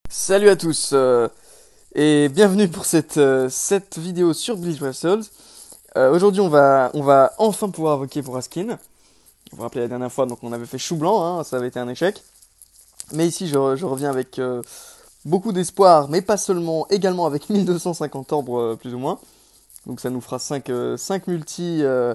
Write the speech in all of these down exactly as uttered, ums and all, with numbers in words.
Salut à tous euh, et bienvenue pour cette, euh, cette vidéo sur Bleach Brave Souls. Euh, Aujourd'hui on va, on va enfin pouvoir invoquer pour Askin. Vous vous rappelez la dernière fois donc on avait fait chou blanc, hein, ça avait été un échec. Mais ici je, re- je reviens avec euh, beaucoup d'espoir, mais pas seulement, également avec mille deux cent cinquante orbres euh, plus ou moins. Donc ça nous fera cinq euh, cinq multi, euh,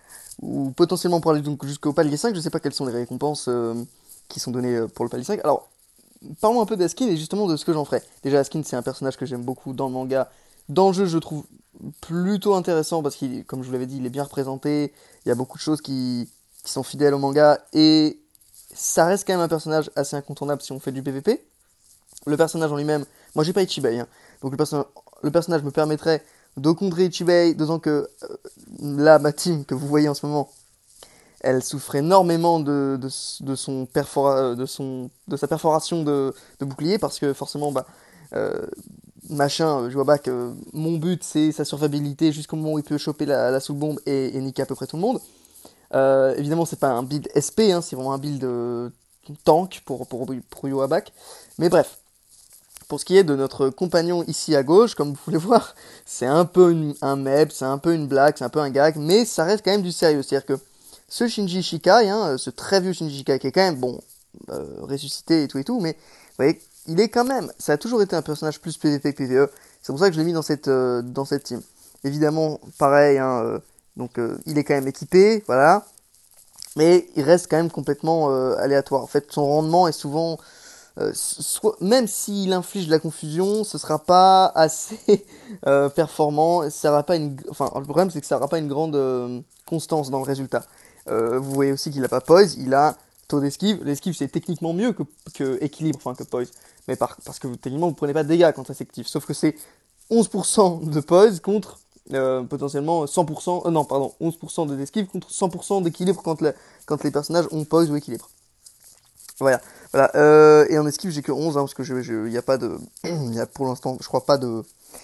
ou potentiellement pour aller donc jusqu'au palier cinq. Je sais pas quelles sont les récompenses euh, qui sont données euh, pour le palier cinq. Alors parlons un peu d'Askin et justement de ce que j'en ferai. Déjà, Askin, c'est un personnage que j'aime beaucoup dans le manga. Dans le jeu, je le trouve plutôt intéressant parce qu'il, comme je vous l'avais dit, il est bien représenté. Il y a beaucoup de choses qui, qui sont fidèles au manga et ça reste quand même un personnage assez incontournable si on fait du P V P. Le personnage en lui-même, moi j'ai pas Ichibei, hein, donc le, perso le personnage me permettrait de contrer Ichibei, d'autant que euh, là, ma team que vous voyez en ce moment, elle souffre énormément de, de, de son perfora, de, son, de sa perforation de, de bouclier parce que forcément, bah, euh, machin, je vois pas que mon but c'est sa survivabilité jusqu'au moment où il peut choper la, la sous-bombe et, et niquer à peu près tout le monde. Euh, évidemment, c'est pas un build S P, hein, c'est vraiment un build euh, tank pour, pour, pour Yoabak. Mais bref, pour ce qui est de notre compagnon ici à gauche, comme vous pouvez voir, c'est un peu une, un meb, c'est un peu une blague, c'est un peu un gag, mais ça reste quand même du sérieux. C'est-à-dire que ce Shinji Shikai, hein, ce très vieux Shinji Shikai qui est quand même, bon, euh, ressuscité et tout et tout, mais vous voyez, il est quand même, ça a toujours été un personnage plus P V P que P V E, c'est pour ça que je l'ai mis dans cette, euh, dans cette team. Évidemment, pareil, hein, euh, donc euh, il est quand même équipé, voilà, mais il reste quand même complètement euh, aléatoire. En fait, son rendement est souvent euh, soit, même s'il inflige de la confusion, ce sera pas assez euh, performant. Ça aura pas une, enfin, le problème c'est que ça n'aura pas une grande euh, constance dans le résultat. Euh, vous voyez aussi qu'il a pas poise, il a taux d'esquive. L'esquive c'est techniquement mieux que, que équilibre, enfin que poise. Mais par, parce que techniquement vous prenez pas de dégâts quand ça s'active. Sauf que c'est onze pour cent de poise contre euh, potentiellement cent pour cent, euh, non pardon, onze pour cent d'esquive contre cent pour cent d'équilibre quand, le, quand les personnages ont poise ou équilibre. Voilà, voilà. Euh, et en esquive, j'ai que onze, hein, parce que je, je, y a pas de, il y a pour l'instant, je crois pas de,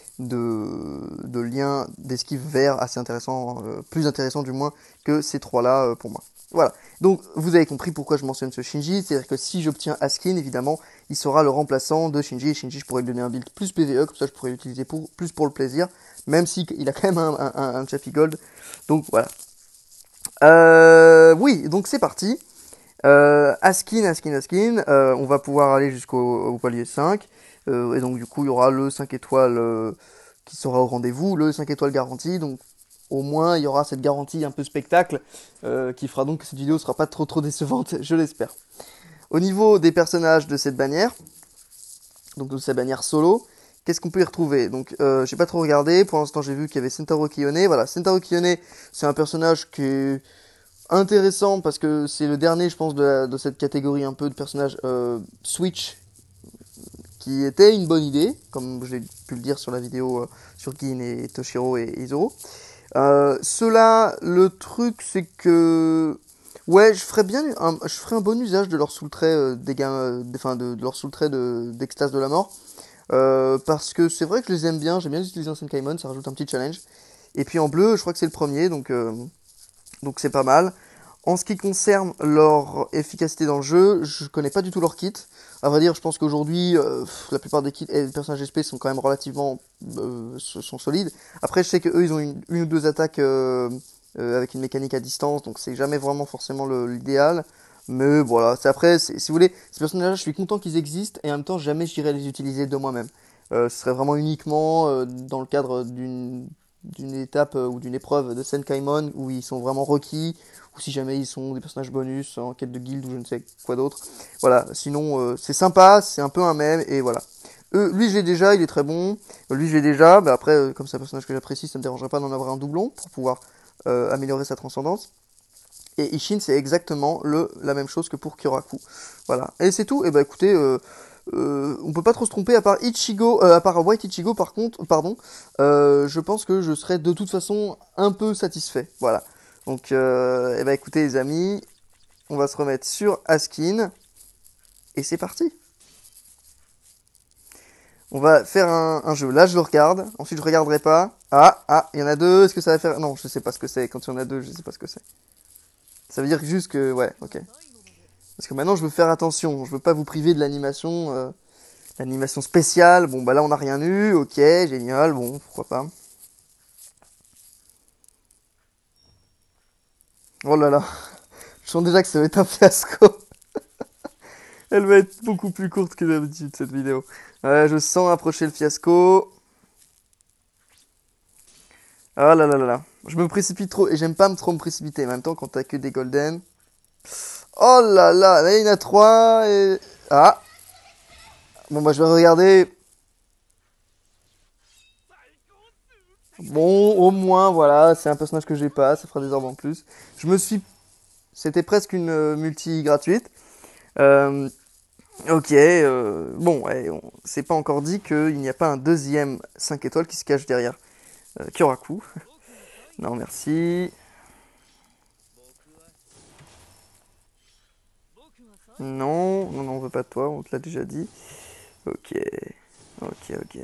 de, de lien d'esquive vert assez intéressant, euh, plus intéressant du moins que ces trois-là euh, pour moi. Voilà. Donc, vous avez compris pourquoi je mentionne ce Shinji, c'est-à-dire que si j'obtiens Askin, évidemment, il sera le remplaçant de Shinji, et Shinji, je pourrais lui donner un build plus P V E, comme ça je pourrais l'utiliser pour, plus pour le plaisir, même si il a quand même un, un, un Chappy Gold. Donc, voilà. Euh, oui, donc c'est parti. Euh, Askin, Askin, Askin, euh, on va pouvoir aller jusqu'au au palier cinq. Euh, et donc du coup, il y aura le cinq étoiles euh, qui sera au rendez-vous, le cinq étoiles garanti. Donc au moins, il y aura cette garantie un peu spectacle euh, qui fera donc que cette vidéo sera pas trop trop décevante, je l'espère. Au niveau des personnages de cette bannière, donc de cette bannière solo, qu'est-ce qu'on peut y retrouver? Donc euh, j'ai pas trop regardé, pour l'instant j'ai vu qu'il y avait Sentaro Kiyone. Voilà, Sentaro Kiyone, c'est un personnage qui est intéressant parce que c'est le dernier, je pense, de, la- de cette catégorie un peu de personnages euh, Switch, qui était une bonne idée, comme j'ai pu le dire sur la vidéo euh, sur Gin et Toshiro et Izoro. Euh, Ceux-là, le truc, c'est que ouais, je ferais bien, un, je ferais un bon usage de leur soul-trait, euh, des gars, euh, enfin de, de leur soul-trait de- d'extase de la mort, euh, parce que c'est vrai que je les aime bien, j'aime bien les utiliser en Senkaimon, ça rajoute un petit challenge. Et puis en bleu, je crois que c'est le premier, donc euh, donc c'est pas mal. En ce qui concerne leur efficacité dans le jeu, je connais pas du tout leur kit. À vrai dire, je pense qu'aujourd'hui, euh, la plupart des kits et des personnages S P sont quand même relativement euh, sont solides. Après, je sais que eux, ils ont une, une ou deux attaques euh, euh, avec une mécanique à distance, donc c'est jamais vraiment forcément l'idéal. Mais voilà, c'est après, si vous voulez, ces personnages-là, je suis content qu'ils existent et en même temps, jamais j'irai les utiliser de moi-même. Euh, ce serait vraiment uniquement euh, dans le cadre d'une d'une étape euh, ou d'une épreuve de Senkaimon où ils sont vraiment requis, ou si jamais ils sont des personnages bonus en quête de guild ou je ne sais quoi d'autre. Voilà, sinon euh, c'est sympa, c'est un peu un mème, et voilà. Euh, lui je l'ai déjà, il est très bon. Euh, lui je l'ai déjà, bah après euh, comme c'est un personnage que j'apprécie, ça me dérangerait pas d'en avoir un doublon pour pouvoir euh, améliorer sa transcendance. Et Ishin c'est exactement le, la même chose que pour Kyoraku. Voilà, et c'est tout, et bah écoutez... Euh, euh, on peut pas trop se tromper à part Ichigo, euh, à part White Ichigo par contre, pardon. Euh, je pense que je serais de toute façon un peu satisfait. Voilà. Donc, euh, eh ben écoutez les amis, on va se remettre sur Askin et c'est parti. On va faire un, un jeu. Là, je le regarde. Ensuite, je regarderai pas. Ah, ah, il y en a deux. Est-ce que ça va faire... Non, je sais pas ce que c'est. Quand il y en a deux, je sais pas ce que c'est. Ça veut dire juste que... Ouais, ok. Parce que maintenant, je veux faire attention. Je veux pas vous priver de l'animation. Euh... L'animation spéciale, bon bah là on n'a rien eu, ok, génial, bon, pourquoi pas. Oh là là, je sens déjà que ça va être un fiasco. Elle va être beaucoup plus courte que d'habitude cette vidéo. Ouais, je sens approcher le fiasco. Ah là là là là. Je me précipite trop et j'aime pas me trop me précipiter. En même temps, quand t'as que des golden. Oh là là, là il y en a trois et... Ah. Bon bah je vais regarder. Bon, au moins, voilà, c'est un personnage que j'ai pas, ça fera des orbes en plus. Je me suis... C'était presque une euh, multi gratuite. Euh, ok, euh, bon, ouais, on- c'est pas encore dit qu'il n'y a pas un deuxième cinq étoiles qui se cache derrière euh, Kyoraku. Non, merci. Non, non, non, on veut pas de toi, on te l'a déjà dit. Ok, ok, ok.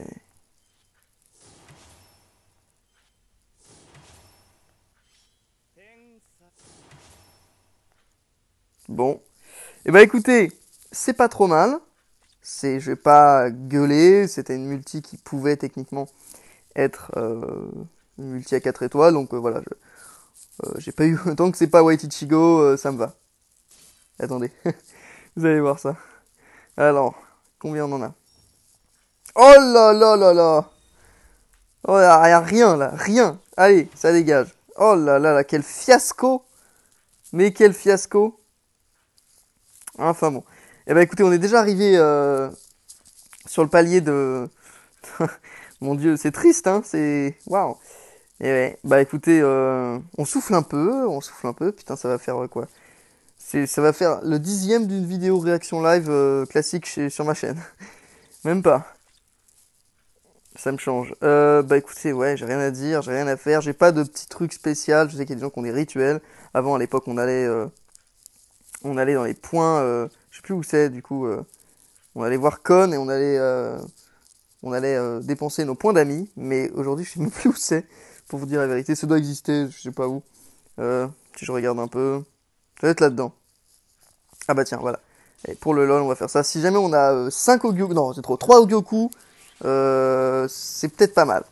Bon. Eh ben écoutez, c'est pas trop mal. C'est, je vais pas gueuler, c'était une multi qui pouvait techniquement être euh, une multi à quatre étoiles, donc euh, voilà, je- euh, j'ai pas eu, tant que c'est pas White Ichigo, euh, ça me va. Attendez, vous allez voir ça. Alors, combien on en a? Oh là là là là! Oh là, y a rien là, rien. Allez, ça dégage. Oh là là là, quel fiasco! Mais quel fiasco! Enfin bon. Eh ben écoutez, on est déjà arrivé euh, sur le palier de... Mon Dieu, c'est triste, hein, c'est... Waouh! Et ouais, bah écoutez, euh, on souffle un peu, on souffle un peu, putain, ça va faire euh, quoi? C'est, ça va faire le dixième d'une vidéo réaction live euh, classique chez, sur ma chaîne. Même pas. Ça me change. Euh, bah écoutez, ouais, j'ai rien à dire, j'ai rien à faire, j'ai pas de petit truc spécial. Je sais qu'il y a des gens qui ont des rituels. Avant, à l'époque, on allait, euh, on allait dans les points, euh, je sais plus où c'est, du coup, euh, on allait voir Con et on allait, euh, on allait euh, dépenser nos points d'amis. Mais aujourd'hui, je sais même plus où c'est, pour vous dire la vérité. Ça doit exister, je sais pas où. Euh, si je regarde un peu, ça doit être là-dedans. Ah bah tiens, voilà. Et pour le LOL, on va faire ça. Si jamais on a euh, cinq Ogyoku, non, c'est trop, trois Ogyoku, euh, c'est peut-être pas mal.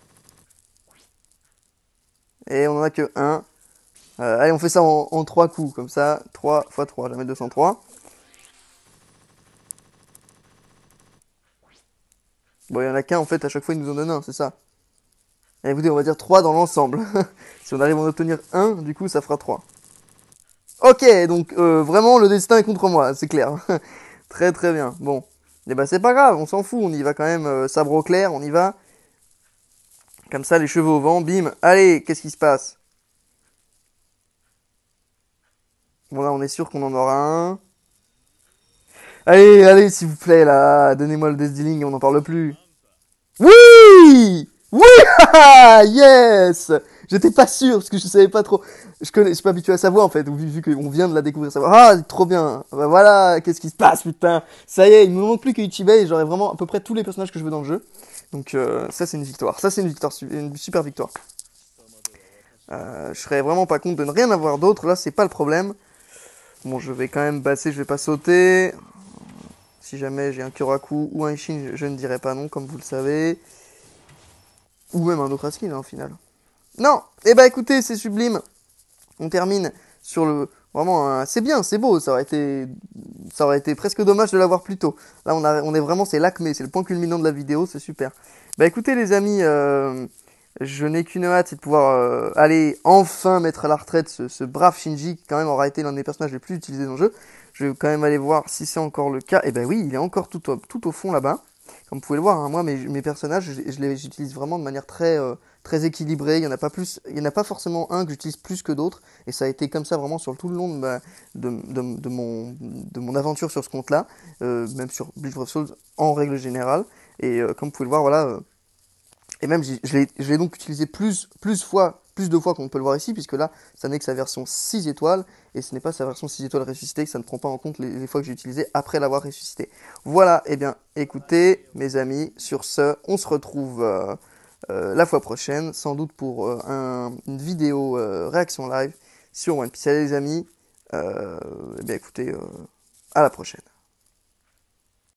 Et on en a que un. Euh, allez, on fait ça en, en trois coups, comme ça. trois fois trois, jamais deux cent trois. Bon, il y en a qu'un, en fait, à chaque fois, ils nous en donnent un, c'est ça. Et écoutez, on va dire trois dans l'ensemble. Si on arrive à en obtenir un, du coup, ça fera trois. Ok, donc euh, vraiment, le destin est contre moi, c'est clair. Très très bien. Bon. Et bah, c'est pas grave, on s'en fout, on y va quand même, euh, sabre au clair, on y va. Comme ça, les cheveux au vent, bim. Allez, qu'est-ce qui se passe? Bon, là, on est sûr qu'on en aura un. Allez, allez, s'il vous plaît, là, donnez-moi le death dealing, on n'en parle plus. Oui! Oui! Ah, yes! J'étais pas sûr, parce que je savais pas trop. Je connais, je suis pas habitué à sa voix, en fait, vu, vu qu'on vient de la découvrir sa voix. Ah, trop bien! Bah voilà, qu'est-ce qui se passe, putain! Ça y est, il me manque plus que Ichibe et j'aurai vraiment à peu près tous les personnages que je veux dans le jeu. Donc, euh, ça, c'est une victoire. Ça, c'est une victoire, une super victoire. Euh, je serais vraiment pas contre de ne rien avoir d'autre, là, c'est pas le problème. Bon, je vais quand même passer, je vais pas sauter. Si jamais j'ai un Kyoraku ou un Ishin, je, je ne dirai pas non, comme vous le savez. Ou même un autre Askin, hein, au final. Non! Eh bah écoutez, c'est sublime. On termine sur le... Vraiment, un... c'est bien, c'est beau. Ça aurait été... Ça aurait été presque dommage de l'avoir plus tôt. Là, on, a... on est vraiment... C'est l'acmé, c'est le point culminant de la vidéo, c'est super. Bah écoutez les amis, euh... je n'ai qu'une hâte, c'est de pouvoir euh, aller enfin mettre à la retraite ce, ce brave Shinji, qui quand même aura été l'un des personnages les plus utilisés dans le jeu. Je vais quand même aller voir si c'est encore le cas. Et ben oui, il est encore tout au, tout au fond là-bas. Comme vous pouvez le voir, hein, moi mes, mes personnages, je, je les j'utilise vraiment de manière très, euh, très équilibrée. Il y en a pas plus, il y en a pas forcément un que j'utilise plus que d'autres. Et ça a été comme ça vraiment sur tout le long de, ma, de, de, de, mon, de mon aventure sur ce compte-là, euh, même sur Bleach of Souls en règle générale. Et euh, comme vous pouvez le voir, voilà. Euh, et même, j'ai- je l'ai je l'ai donc utilisé plus, plus fois, plus de fois qu'on peut le voir ici, puisque là, ça n'est que sa version six étoiles, et ce n'est pas sa version six étoiles ressuscitée, que ça ne prend pas en compte les, les fois que j'ai utilisé après l'avoir ressuscité. Voilà, et eh bien, écoutez, mes amis, sur ce, on se retrouve euh, euh, la fois prochaine, sans doute pour euh, un, une vidéo euh, réaction live sur One Piece. Allez les amis, euh, eh bien écoutez, euh, à la prochaine.